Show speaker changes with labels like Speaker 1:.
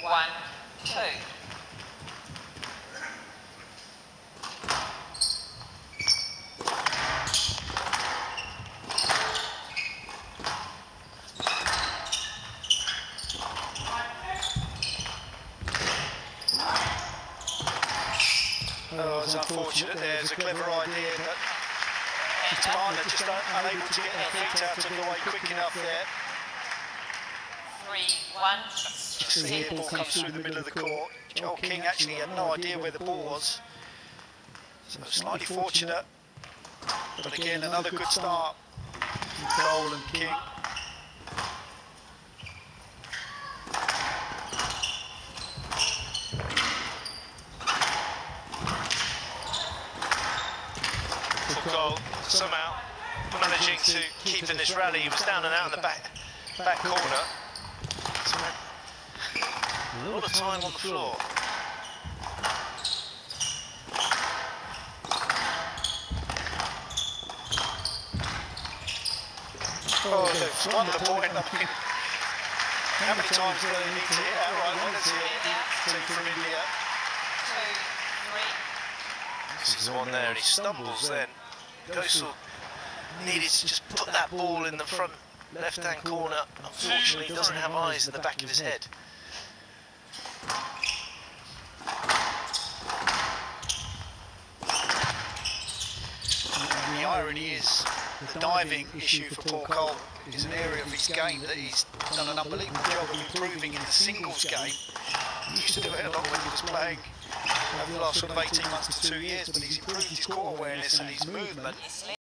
Speaker 1: 3-1-2.
Speaker 2: Oh, it's unfortunate. There's a clever idea, but his partner just unable to get her feet out of the way quick enough there.
Speaker 1: 3-1.
Speaker 2: You see the ball comes through the middle of the court. Joel King actually had no idea where the ball was. So slightly fortunate. But again, another good start from Cole and King. Goal, somehow managing to keep in this rally. He was down and out in the back corner. A lot of time on the floor. Oh, they've won the point. I mean, how many times do they need to hit that? Right, well, let's hit two from India.
Speaker 1: 2-3.
Speaker 2: This is the one there, and he stumbles then. Gosal needed to just put that ball in the front left-hand corner. Unfortunately, he doesn't have eyes in the back of his head. And the irony is, the diving issue for Paul Cole is an area of his game that he's done an unbelievable job of improving in the singles game. He used to do it a lot when he was playing over the last sort of 18 months to 2 years, but he's improved his court awareness and his movement.